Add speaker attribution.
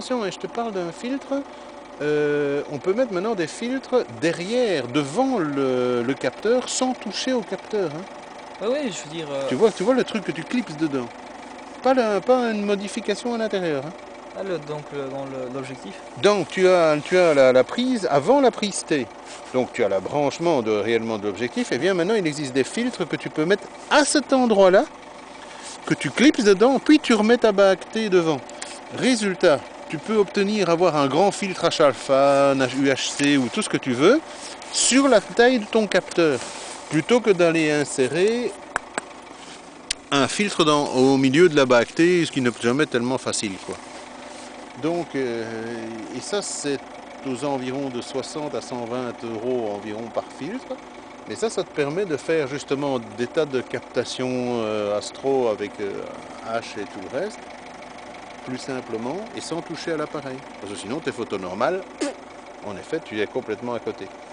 Speaker 1: Attention, je te parle d'un filtre. On peut mettre maintenant des filtres derrière, devant le capteur, sans toucher au capteur. Hein.
Speaker 2: Ouais, ouais, je veux dire.
Speaker 1: Tu vois le truc que tu clipses dedans. Pas une modification à l'intérieur. Hein.
Speaker 2: Ah, dans l'objectif.
Speaker 1: Donc tu as la prise avant la prise T. Donc tu as le branchement réellement de l'objectif. Et bien maintenant il existe des filtres que tu peux mettre à cet endroit-là, que tu clipses dedans, puis tu remets ta bague T devant. Résultat, tu peux avoir un grand filtre H-alpha, UHC ou tout ce que tu veux sur la taille de ton capteur, plutôt que d'aller insérer un filtre au milieu de la bague T, ce qui n'est jamais tellement facile, quoi. Donc, et ça c'est aux environs de 60 à 120 € environ par filtre. Mais ça te permet de faire justement des tas de captations astro avec H et tout le reste, plus simplement et sans toucher à l'appareil. Parce que sinon tes photos normales, en effet, tu es complètement à côté.